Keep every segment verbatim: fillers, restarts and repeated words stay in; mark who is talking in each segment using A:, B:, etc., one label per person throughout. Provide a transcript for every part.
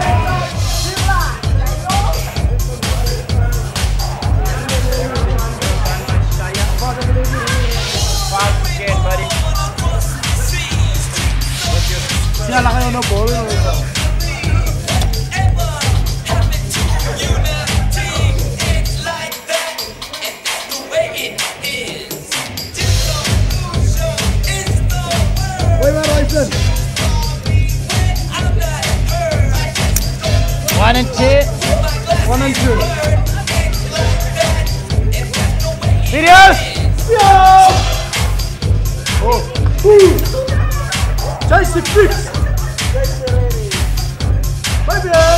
A: Sinala kayo na ball. One and two. One and two. Videos! Yo! Oh. Woo! Chase the fix! Bye bye!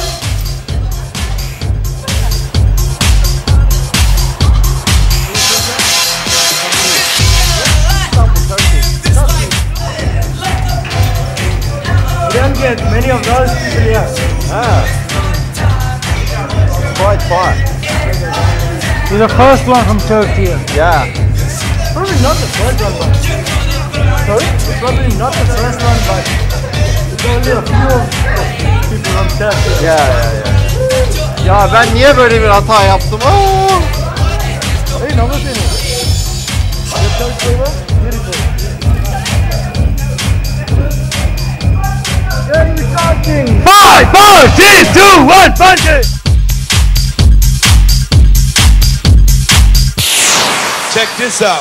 A: We don't get many of those people here. Ah. Quite far. You're the first one from Turkey.
B: Yeah.
A: Probably not the first one, but sorry? Probably not the first one, but it's only a few people from Turkey.
B: Yeah, yeah, yeah. Ya ben niye böyle bir hata yaptım? Oh!
A: Hey, number ten. The third flavor, beautiful. And we're starting.
C: Five, four, three, two, one, bungee!
D: Check this out.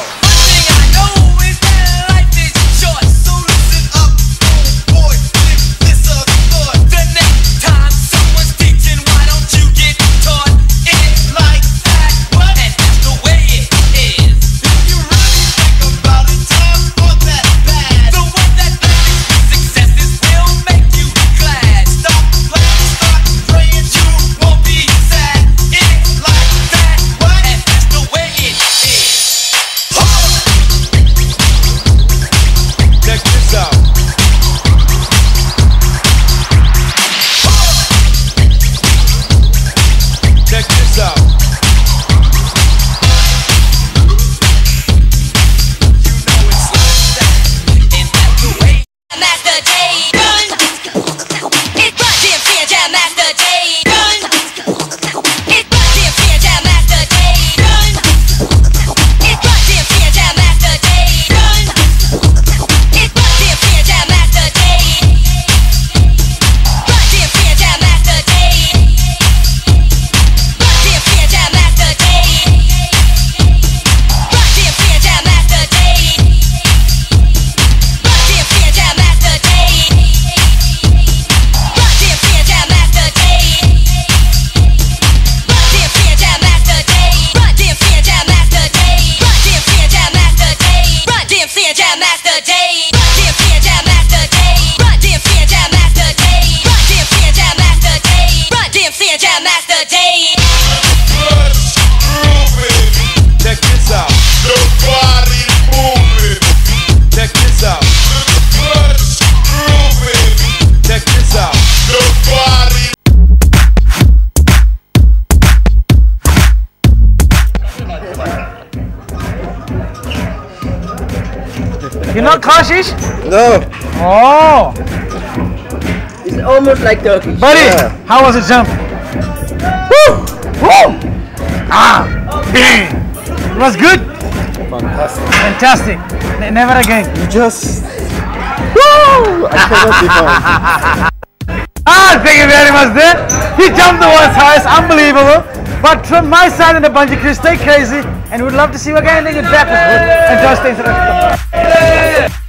A: You're not Kashish?
B: No.
A: Oh.
E: It's almost like Turkish.
A: Buddy,
B: Yeah.
A: how was the jump? Woo! Woo! Ah! Bang! It was good?
B: Fantastic.
A: Fantastic. N never again.
B: You just... Woo! I cannot define.
A: Ah, thank you very much there. He jumped the world's highest, unbelievable. But from my side in the bungee crew, stay crazy. And we'd love to see you again. Thank you back. And just stay